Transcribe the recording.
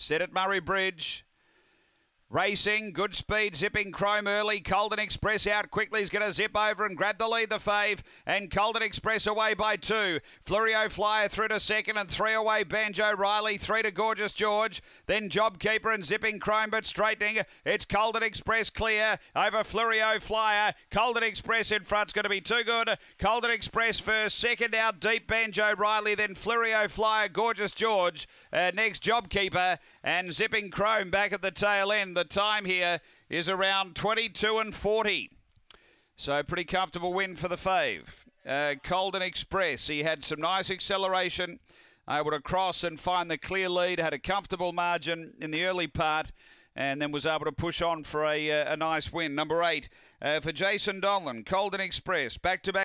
Set at Murray Bridge. Racing, good speed, Zipping Chrome early. Colden Express out quickly. He's going to zip over and grab the lead, the fave. And Colden Express away by 2. Flurio Flyer through to second and 3 away. Banjo Riley, 3 to Gorgeous George. Then Jobkeeper and Zipping Chrome, but straightening. It's Colden Express clear over Flurio Flyer. Colden Express in front's going to be too good. Colden Express first, second out deep Banjo Riley, then Flurio Flyer, Gorgeous George. Next Jobkeeper and Zipping Chrome back at the tail end. The time here is around 22 and 40. So pretty comfortable win for the fave. Colden Express, he had some nice acceleration, able to cross and find the clear lead, had a comfortable margin in the early part, and then was able to push on for a nice win. Number 8 for Jason Donlan, Colden Express, back-to-back.